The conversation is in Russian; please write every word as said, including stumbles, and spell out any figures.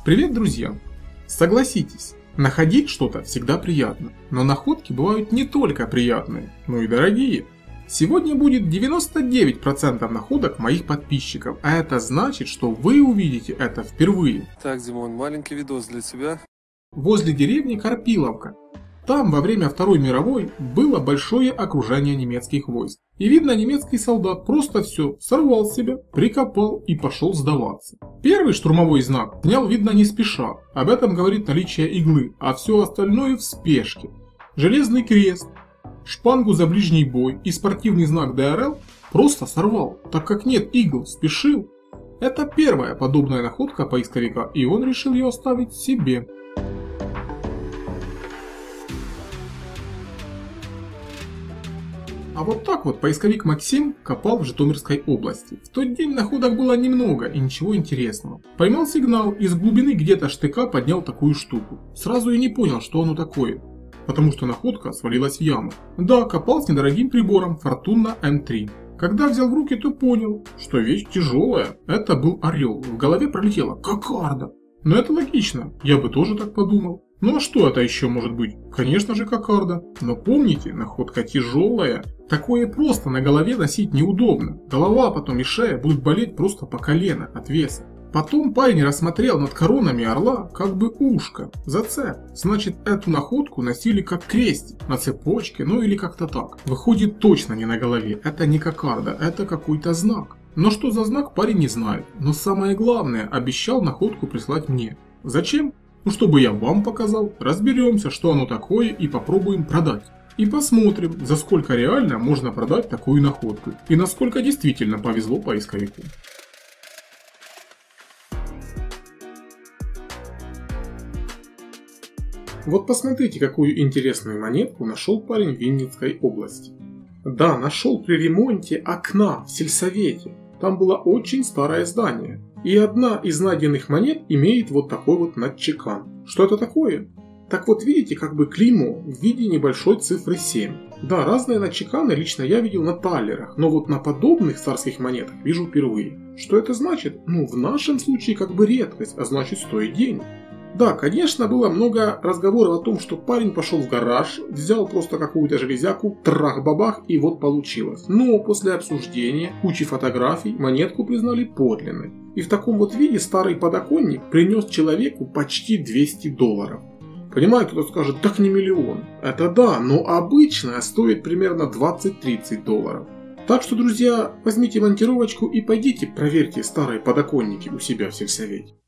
Привет, друзья! Согласитесь, находить что-то всегда приятно, но находки бывают не только приятные, но и дорогие. Сегодня будет девяносто девять процентов находок моих подписчиков, а это значит, что вы увидите это впервые. Так, Димон, маленький видос для тебя. Возле деревни Карпиловка. Там во время Второй мировой было большое окружение немецких войск. И видно, немецкий солдат просто все сорвал с себя, прикопал и пошел сдаваться. Первый штурмовой знак снял, видно, не спеша. Об этом говорит наличие иглы, а все остальное в спешке. Железный крест, шпангу за ближний бой и спортивный знак дэ эр эл просто сорвал, так как нет игл, спешил. Это первая подобная находка поисковика, и он решил ее оставить себе. А вот так вот поисковик Максим копал в Житомирской области. В тот день находок было немного и ничего интересного. Поймал сигнал и с глубины где-то штыка поднял такую штуку. Сразу и не понял, что оно такое, потому что находка свалилась в яму. Да, копал с недорогим прибором Fortuna эм три. Когда взял в руки, то понял, что вещь тяжелая. Это был орел. В голове пролетела кокарда. Но это логично, я бы тоже так подумал. Ну а что это еще может быть? Конечно же кокарда. Но помните, находка тяжелая. Такое просто на голове носить неудобно. Голова потом и шея будут болеть просто по колено от веса. Потом парень рассмотрел над коронами орла как бы ушко, зацеп. Значит, эту находку носили как крестик, на цепочке, ну или как-то так. Выходит, точно не на голове. Это не кокарда, это какой-то знак. Но что за знак, парень не знает. Но самое главное, обещал находку прислать мне. Зачем? Ну, чтобы я вам показал, разберемся, что оно такое, и попробуем продать. И посмотрим, за сколько реально можно продать такую находку. И насколько действительно повезло поисковику. Вот посмотрите, какую интересную монетку нашел парень в Винницкой области. Да, нашел при ремонте окна в сельсовете. Там было очень старое здание. И одна из найденных монет имеет вот такой вот надчекан. Что это такое? Так вот, видите, как бы клеймо в виде небольшой цифры семь. Да, разные надчеканы лично я видел на таллерах, но вот на подобных царских монетах вижу впервые. Что это значит? Ну, в нашем случае как бы редкость, а значит стоит денег. Да, конечно, было много разговоров о том, что парень пошел в гараж, взял просто какую-то железяку, трах-бабах, и вот получилось. Но после обсуждения, кучи фотографий, монетку признали подлинной. И в таком вот виде старый подоконник принес человеку почти двести долларов. Понимаю, кто-то скажет, так не миллион. Это да, но обычная стоит примерно двадцать-тридцать долларов. Так что, друзья, возьмите монтировочку и пойдите проверьте старые подоконники у себя в сельсовете.